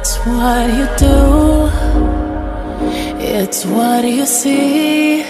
It's what you do, it's what you see.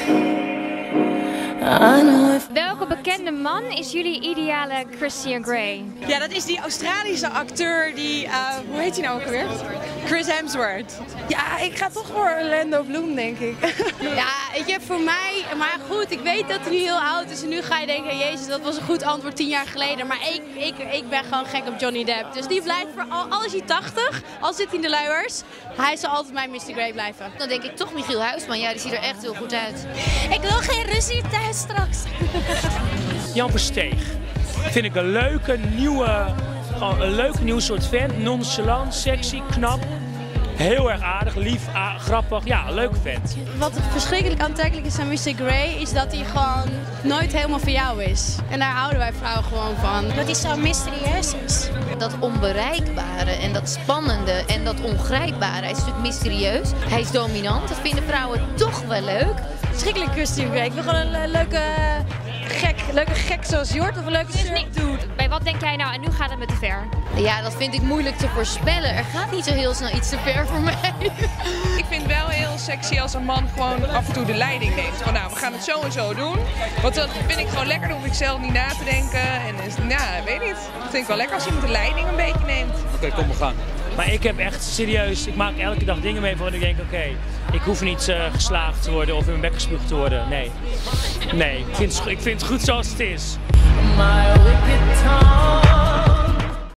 I know if... Welke bekende man is jullie ideale Christian Grey? Ja, dat is die Australische acteur die, hoe heet hij nou ook alweer? Chris Hemsworth. Ja, ik ga toch voor Orlando Bloom, denk ik. Ja, weet je, voor mij, maar goed, ik weet dat hij nu heel oud is en nu ga je denken, jezus, dat was een goed antwoord 10 jaar geleden. Maar ik ben gewoon gek op Johnny Depp. Dus die blijft voor al is hij 80, al zit hij in de luiers, hij zal altijd mijn Mr. Grey blijven. Dan denk ik toch Michiel Huisman, ja, die ziet er echt heel goed uit. Ik wil geen ruzie thuis straks. Jan Versteeg vind ik een leuke nieuwe soort vent. Nonchalant, sexy, knap. Heel erg aardig, lief, grappig. Ja, een leuke vent. Wat verschrikkelijk aantrekkelijk is aan Mr. Grey is dat hij gewoon nooit helemaal voor jou is. En daar houden wij vrouwen gewoon van. Dat hij zo mysterieus is. Dat onbereikbare en dat spannende en dat ongrijpbare. Hij is natuurlijk mysterieus. Hij is dominant. Dat vinden vrouwen toch wel leuk. Verschrikkelijk Christian Grey. Ik wil gewoon een leuke gek zoals Jort of een leuke dude. Bij wat denk jij nou en nu gaat het me te ver? Ja, dat vind ik moeilijk te voorspellen. Er gaat niet zo heel snel iets te ver voor mij. Ik vind het wel heel sexy als een man gewoon af en toe de leiding neemt. Van nou, we gaan het zo en zo doen. Want dat vind ik gewoon lekker, dan hoef ik zelf niet na te denken. En ja, weet niet. Dat vind ik wel lekker als iemand de leiding een beetje neemt. Oké, kom we gaan. Maar ik heb echt serieus, ik maak elke dag dingen mee waarvan ik denk, oké, ik hoef niet geslaagd te worden of in mijn bek gespuugd te worden. Nee. Nee, ik vind het goed zoals het is. My wicked tongue.